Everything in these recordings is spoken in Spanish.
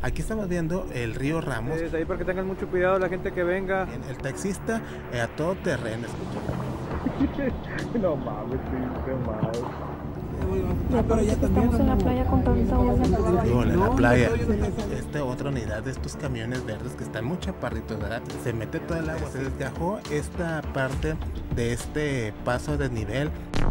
Aquí estamos viendo el río Ramos. Ahí para que tengan mucho cuidado la gente que venga. Bien, el taxista a todo terreno, escucha. No mames, qué mal. Ya parece que estamos en la playa con tanta ola. En la playa. Esta otra unidad de estos camiones verdes que están muy chaparritos, ¿verdad? Se mete todo el agua, se desgajó esta parte de este paso de nivel.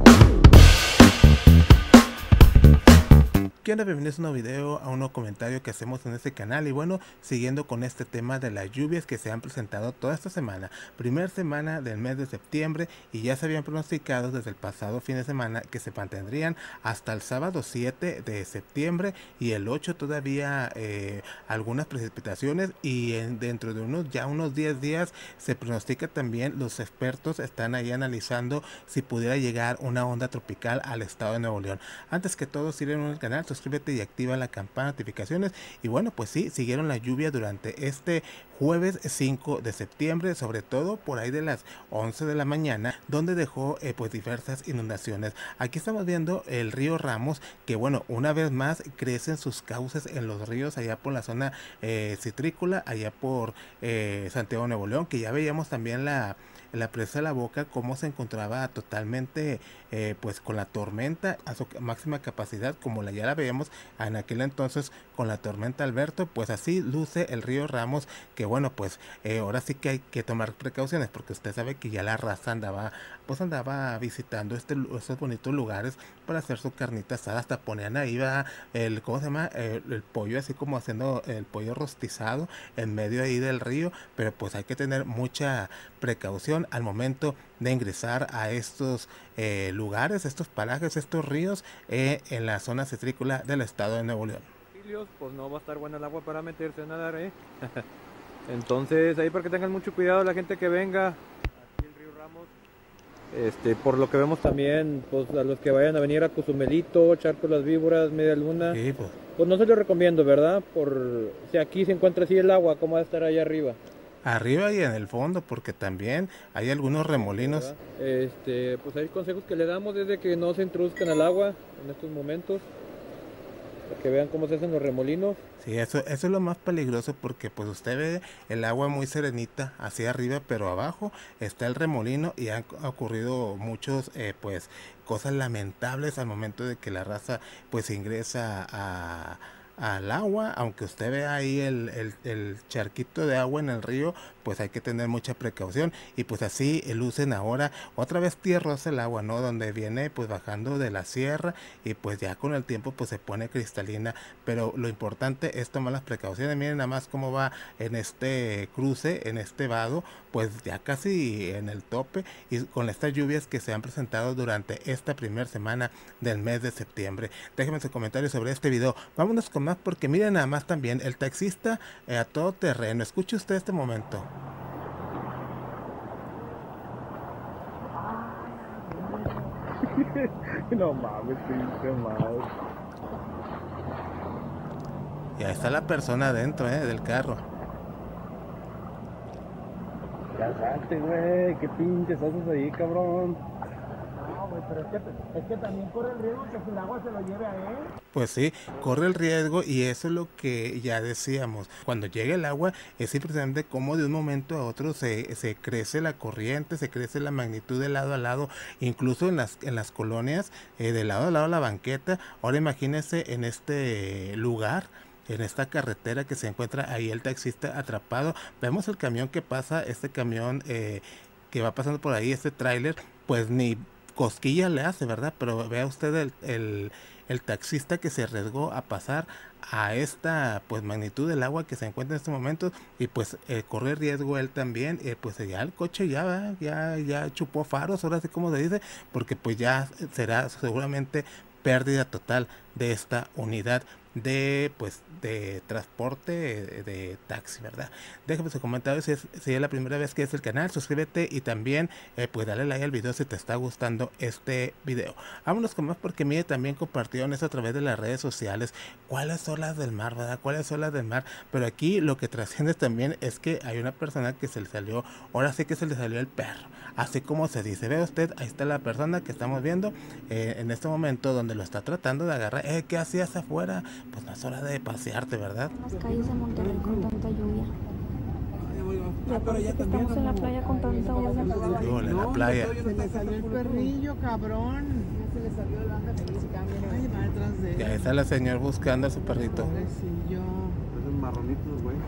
¿Qué onda? Bienvenidos a un nuevo video, a un nuevo comentario que hacemos en este canal. Y bueno, siguiendo con este tema de las lluvias que se han presentado toda esta semana, primera semana del mes de septiembre, y ya se habían pronosticado desde el pasado fin de semana que se mantendrían hasta el sábado 7 de septiembre y el 8 todavía algunas precipitaciones, y dentro de unos 10 días se pronostica también. Los expertos están ahí analizando si pudiera llegar una onda tropical al estado de Nuevo León. Antes que todo, si eres en el canal, suscríbete y activa la campana de notificaciones. Y bueno, pues sí, siguieron la lluvia durante este jueves 5 de septiembre, sobre todo por ahí de las 11 de la mañana, donde dejó pues diversas inundaciones. Aquí estamos viendo el río Ramos, que bueno, una vez más crecen sus cauces en los ríos allá por la zona citrícola, allá por Santiago, Nuevo León, que ya veíamos también la presa de la Boca, cómo se encontraba totalmente pues con la tormenta a su máxima capacidad, como ya la veíamos en aquel entonces con la tormenta Alberto. Pues así luce el río Ramos, que bueno, pues ahora sí que hay que tomar precauciones, porque usted sabe que ya la raza andaba visitando estos bonitos lugares para hacer su carnita asada. Hasta ponían ahí el, ¿cómo se llama? El pollo, así como haciendo el pollo rostizado en medio ahí del río. Pero pues hay que tener mucha precaución al momento de ingresar a estos lugares, estos parajes, estos ríos en la zona citrícola del estado de Nuevo León. Pues no va a estar buena el agua para meterse a nadar, Entonces ahí para que tengan mucho cuidado la gente que venga. Aquí el río Ramos. Por lo que vemos también, pues a los que vayan a venir a Cozumelito, Charco Las Víboras, Media Luna, Sí, pues no se lo recomiendo, ¿verdad? Por si aquí se encuentra así el agua, ¿cómo va a estar allá arriba? Arriba y en el fondo, porque también hay algunos remolinos. Pues hay consejos que le damos desde que no se introduzcan al agua en estos momentos, para que vean cómo se hacen los remolinos. Sí, eso es lo más peligroso, porque pues usted ve el agua muy serenita hacia arriba, pero abajo está el remolino, y han ocurrido muchos pues cosas lamentables al momento de que la raza pues ingresa al agua. Aunque usted vea ahí el charquito de agua en el río, pues hay que tener mucha precaución. Y pues así lucen ahora otra vez tierrosa el agua, ¿no? Donde viene pues bajando de la sierra, y pues ya con el tiempo pues se pone cristalina. Pero lo importante es tomar las precauciones. Miren nada más cómo va en este cruce, en este vado, pues ya casi en el tope, y con estas lluvias que se han presentado durante esta primera semana del mes de septiembre. Déjenme su comentario sobre este video. Vámonos con más, porque miren nada más también el taxista a todo terreno. Escuche usted este momento. No mames, qué mal. Y ahí está la persona adentro del carro. Ya salte, güey, qué pinches haces ahí, cabrón. No, güey, pero es que también corre el riesgo que el agua se lo lleve a él. Pues sí, corre el riesgo, y eso es lo que ya decíamos. Cuando llega el agua es impresionante cómo de un momento a otro se crece la corriente, se crece la magnitud de lado a lado, incluso en las colonias, de lado a lado la banqueta. Ahora imagínense en este lugar, en esta carretera, que se encuentra ahí el taxista atrapado. Vemos el camión que pasa, este camión que va pasando por ahí, este tráiler, pues ni cosquilla le hace, ¿verdad? Pero vea usted el taxista que se arriesgó a pasar a esta pues magnitud del agua que se encuentra en este momento, y pues corre riesgo él también. Pues ya el coche ya chupó faros, ahora sí como se dice, porque pues ya será seguramente pérdida total de esta unidad de transporte de taxi, ¿verdad? Déjame su comentario si es la primera vez que es el canal, suscríbete, y también pues dale like al video si te está gustando este video. Vámonos con más, porque mire, también compartieron esto a través de las redes sociales. ¿Cuáles olas del mar, verdad? ¿Cuáles olas del mar? Pero aquí lo que trasciende también es que hay una persona que se le salió, ahora sí que se le salió el perro, así como se dice. Ve usted, ahí está la persona que estamos viendo en este momento, donde lo está tratando de agarrar. ¿Qué hacías afuera? pues no es hora de pasearte, ¿verdad? Las calles de Monterrey con tanta lluvia. Ya pero parece ya que también estamos en la playa con tanta ola. Híjole, en la playa. Se le salió el perrillo, cabrón. Se le salió de la banda feliz y cambia. Ay, va detrás de él. Y ahí está la señora buscando a su perrito. Pobrecillo. Esos marronitos, güey.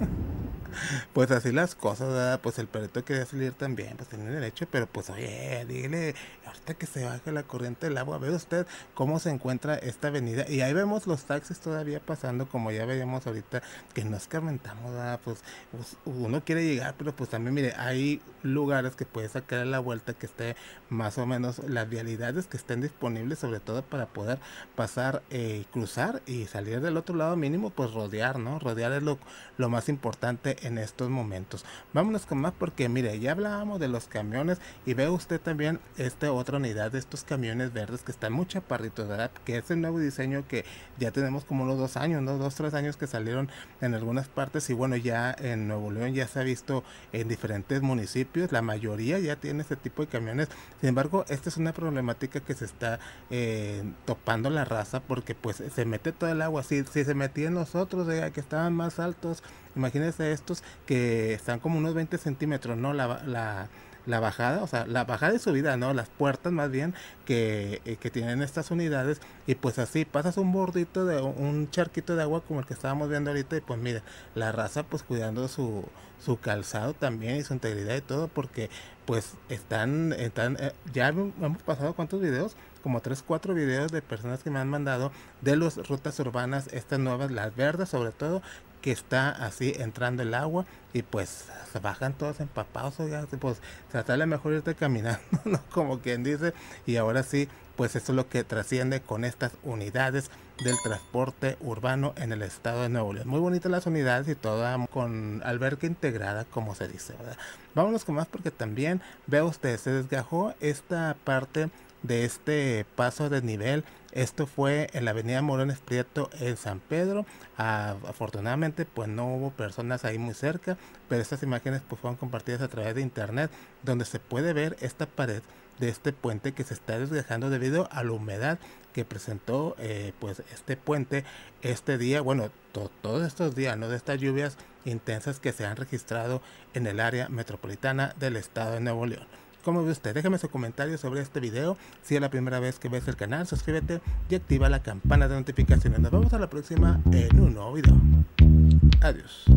Pues así las cosas, ¿verdad? Pues el perrito quería salir también, pues tiene derecho, pero pues oye, dígale, ahorita que se baje la corriente del agua, ve usted cómo se encuentra esta avenida, y ahí vemos los taxis todavía pasando, como ya veíamos ahorita, que no escarmentamos, ¿verdad? Pues uno quiere llegar, pero pues también, mire, hay lugares que puede sacar a la vuelta, que esté más o menos las vialidades que estén disponibles, sobre todo para poder pasar, cruzar y salir del otro lado mínimo, pues rodear, ¿no? Rodear es lo más importante en estos momentos. Vámonos con más porque mire, ya hablábamos de los camiones y ve usted también esta otra unidad de estos camiones verdes que están muy chaparritos, ¿verdad? Que es el nuevo diseño que ya tenemos como unos 2 años, ¿no? 2, 3 años que salieron en algunas partes y bueno, ya en Nuevo León ya se ha visto en diferentes municipios, la mayoría ya tiene este tipo de camiones. Sin embargo, esta es una problemática que se está topando la raza porque pues se mete todo el agua. Si se metían los otros que estaban más altos, imagínense estos que están como unos 20 centímetros, ¿no? La bajada, o sea, la bajada y subida, ¿no? Las puertas más bien que tienen estas unidades y pues así pasas un bordito de un charquito de agua como el que estábamos viendo ahorita y pues mira, la raza pues cuidando su calzado también y su integridad y todo porque pues están ya hemos pasado cuántos videos, como 3, 4 videos de personas que me han mandado de las rutas urbanas, estas nuevas, las verdes sobre todo, que está así entrando el agua y pues se bajan todos empapados, oiga, pues tratarle mejor irte caminando, ¿no? Como quien dice, y ahora sí, pues eso es lo que trasciende con estas unidades del transporte urbano en el estado de Nuevo León. Muy bonitas las unidades y toda con alberca integrada, como se dice, ¿verdad? Vámonos con más porque también, vea usted, se desgajó esta parte de este paso de nivel. Esto fue en la avenida Morones Prieto en San Pedro. Afortunadamente pues no hubo personas ahí muy cerca, pero estas imágenes pues fueron compartidas a través de internet, donde se puede ver esta pared de este puente que se está desgajando debido a la humedad que presentó pues este puente este día, bueno, todos estos días, ¿no? De estas lluvias intensas que se han registrado en el área metropolitana del estado de Nuevo León. ¿Cómo ve usted? Déjame su comentario sobre este video. Si es la primera vez que ves el canal, suscríbete y activa la campana de notificaciones. Nos vemos a la próxima en un nuevo video. Adiós.